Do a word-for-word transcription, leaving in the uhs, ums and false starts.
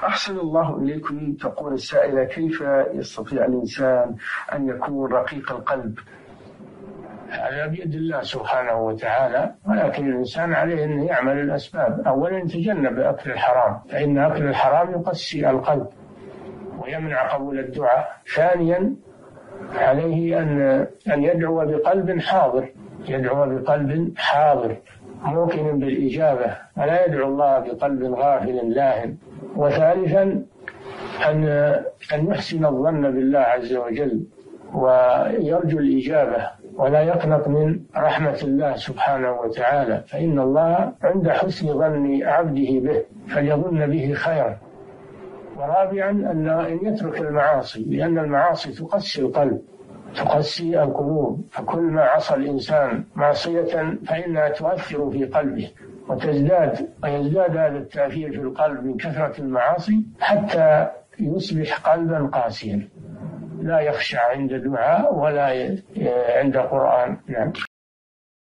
أحسن الله إليكم. تقول السائلة: كيف يستطيع الإنسان أن يكون رقيق القلب؟ هذا بيد الله سبحانه وتعالى، ولكن الإنسان عليه أن يعمل الأسباب. أولا يتجنب أكل الحرام، فإن أكل الحرام يقسي القلب ويمنع قبول الدعاء. ثانيا عليه أن أن يدعو بقلب حاضر، يدعو بقلب حاضر موقن بالإجابة، ولا يدعو الله بقلب غافل لاهٍ. وثالثا أن أن يحسن الظن بالله عز وجل ويرجو الإجابة، ولا يقنط من رحمة الله سبحانه وتعالى، فإن الله عند حسن ظن عبده به فليظن به خيرا. ورابعا أن يترك المعاصي، لأن المعاصي تقسي القلب، تقسي القلوب، فكل ما عصى الإنسان معصية فإنها تؤثر في قلبه وتزداد ويزداد هذا التأثير في القلب من كثرة المعاصي حتى يصبح قلبا قاسيا لا يخشع عند دعاء ولا عند قرآن. نعم.